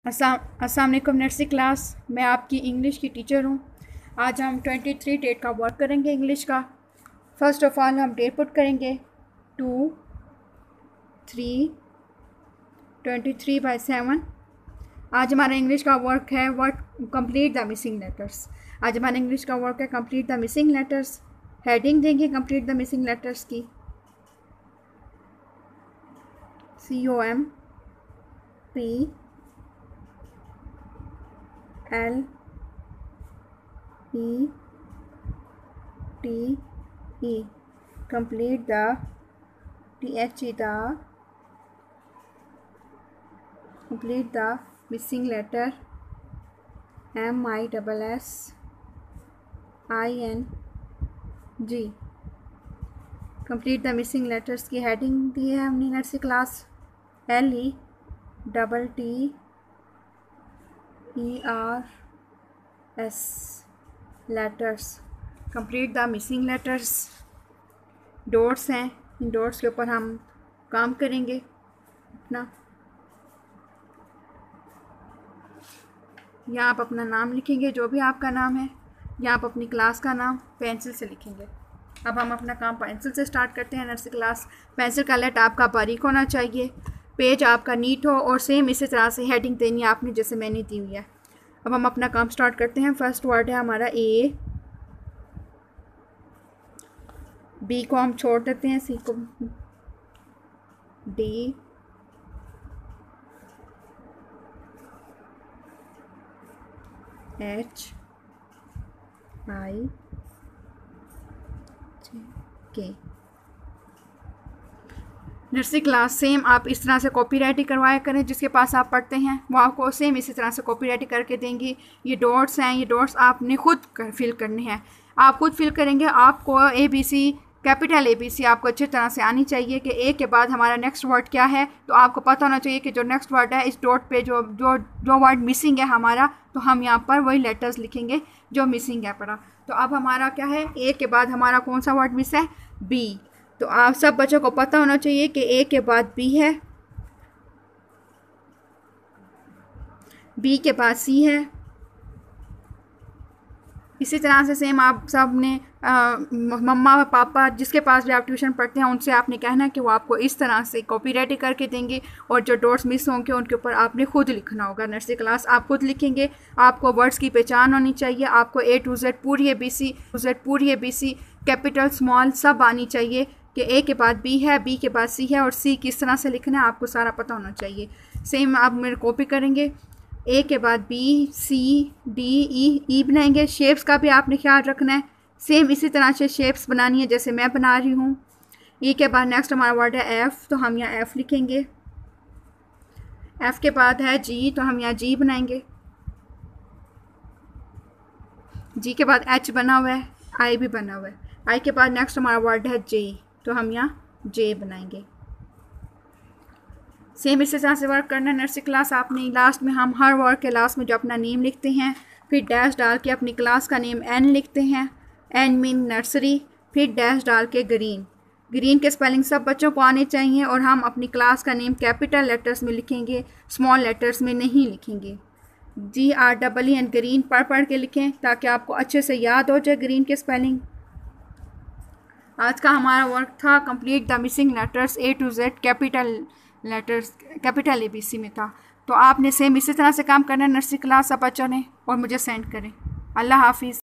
अस्सलाम वालेकुम nursery class. मैं आपकी इंग्लिश की टीचर हूँ। आज हम 23 डेट का वर्क करेंगे इंग्लिश का। फ़र्स्ट ऑफ़ ऑल हम डेट पुट करेंगे 2/3/23/7। आज हमारा इंग्लिश का वर्क है कंप्लीट द मिसिंग लेटर्स। आज हमारा इंग्लिश का वर्क है complete the missing letters. Heading देंगे कंप्लीट द मिसिंग लेटर्स की, COMPLETE, complete the complete the missing letter, MISSING, complete the missing letters की हेडिंग दी है हमने nursery class LETTERS letters. Complete the missing letters. Dots हैं, इन dots के ऊपर हम काम करेंगे अपना। यहाँ आप अपना नाम लिखेंगे, जो भी आपका नाम है। यहाँ आप अपनी क्लास का नाम पेंसिल से लिखेंगे। अब हम अपना काम पेंसिल से स्टार्ट करते हैं नर्सरी क्लास। पेंसिल का लेट आपका बारीक होना चाहिए, पेज आपका नीट हो, और सेम इसी तरह से हेडिंग देनी है आपने जैसे मैंने दी हुई है। अब हम अपना काम स्टार्ट करते हैं। फर्स्ट वर्ड है हमारा A, B को हम छोड़ देते हैं, C को D, H I J K। Nursery class same आप इस तरह से कॉपी राइटिंग करवाया करें। जिसके पास आप पढ़ते हैं वो आपको सेम इसी तरह से कॉपी राइटिंग करके देंगी। ये डॉट्स हैं, ये डॉट्स आपने खुद फिल करने हैं। आप खुद फिल करेंगे। आपको ABC कैपिटल ABC आपको अच्छी तरह से आनी चाहिए कि A के बाद हमारा नेक्स्ट वर्ड क्या है। तो आपको पता होना चाहिए कि जो नेक्स्ट वर्ड है इस डॉट पे जो वर्ड मिसिंग है हमारा, तो हम यहाँ पर वही लेटर्स लिखेंगे जो मिसिंग है पड़ा। तो अब हमारा क्या है, A के बाद हमारा कौन सा वर्ड मिस है, B। तो आप सब बच्चों को पता होना चाहिए कि A के बाद B है, B के बाद C है। इसी तरह से सेम आप सब ने मम्मा पापा जिसके पास भी आप ट्यूशन पढ़ते हैं उनसे आपने कहना है कि वो आपको इस तरह से कॉपी राइटिंग करके देंगे, और जो डॉट्स मिस होंगे उनके ऊपर आपने खुद लिखना होगा। नर्सरी क्लास आप खुद लिखेंगे। आपको वर्ड्स की पहचान होनी चाहिए। आपको A to Z पूरी ABC कैपिटल स्मॉल सब आनी चाहिए कि A के बाद B है, B के बाद C है, और C किस तरह से लिखना है आपको सारा पता होना चाहिए। सेम आप मेरे कॉपी करेंगे। A के बाद B, C, D, E बनाएंगे। शेप्स का भी आपने ख्याल रखना है। सेम इसी तरह से शेप्स बनानी है जैसे मैं बना रही हूँ। E के बाद नेक्स्ट हमारा वर्ड है F, तो हम यहाँ F लिखेंगे। F के बाद है G, तो हम यहाँ G बनाएंगे। G के बाद H बना हुआ है, I भी बना हुआ है। I के बाद नेक्स्ट हमारा वर्ड है J, तो हम यहाँ J बनाएंगे। सेम इसी तरह से वर्क करना है नर्सरी क्लास आपने। लास्ट में हम हर वर्ड के लास्ट में जो अपना नेम लिखते हैं, फिर डैश डाल के अपनी क्लास का नेम N लिखते हैं। N मीन नर्सरी, फिर डैश डाल के ग्रीन के स्पेलिंग सब बच्चों को आने चाहिए, और हम अपनी क्लास का नेम कैपिटल लेटर्स में लिखेंगे, स्मॉल लेटर्स में नहीं लिखेंगे। GREEN ग्रीन पढ़ के लिखें ताकि आपको अच्छे से याद हो जाए ग्रीन के स्पेलिंग। आज का हमारा वर्क था complete the missing letters A to Z capital letters, capital ABC में था। तो आपने सेम इसी तरह से काम करना है नर्सरी क्लास सब बच्चों ने, और मुझे सेंड करें। अल्लाह हाफिज़।